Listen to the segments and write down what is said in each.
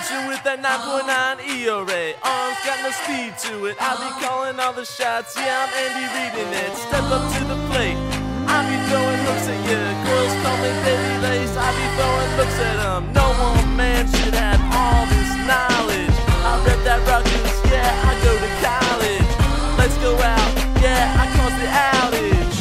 Pitching with that 9.9 ERA. Arms got no speed to it. I be calling all the shots. Yeah, I'm Andy reading it. Step up to the plate. I be throwing hooks at you. Girls call me Baby Lace. I be throwing looks at them. No one man should have all this knowledge. I rep that Rutgers. Yeah, I go to college. Let's go out. Yeah, I cause the outage.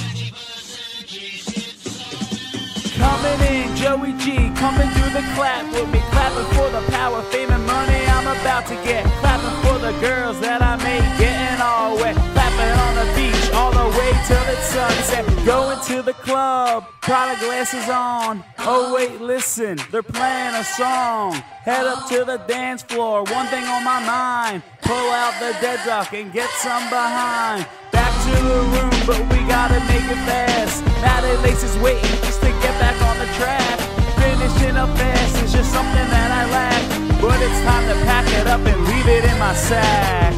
Coming in, Joey G, coming through the clap with me. Clapping for the power, fame, and money I'm about to get. Clapping for the girls that I made, getting all wet. Clapping on the beach, all the way till it's sunset. Going to the club, Prada glasses on. Oh wait, listen, they're playing a song. Head up to the dance floor, one thing on my mind. Pull out the dead rock and get some behind. Back to the room, but we gotta make it fast. Matty Lace is waiting just to get back on the track. Finishing up fast is just something that I lack. But it's time to pack it up and leave it in my sack.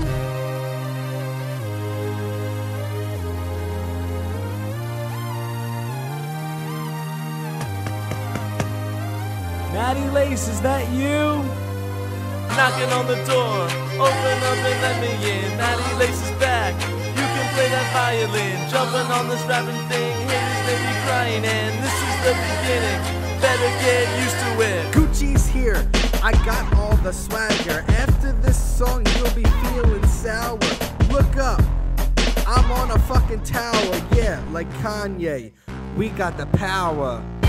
Matty Lace, is that you? Knocking on the door, open up and let me in. Matty Lace is back, you can play that violin. Jumping on this rapping thing, haters they be crying. And this is the beginning, better get used to it. Gucci's here, I got all the swagger. After this song you'll be feeling sour. Look up, I'm on a fucking tower, yeah, like Kanye. We got the power.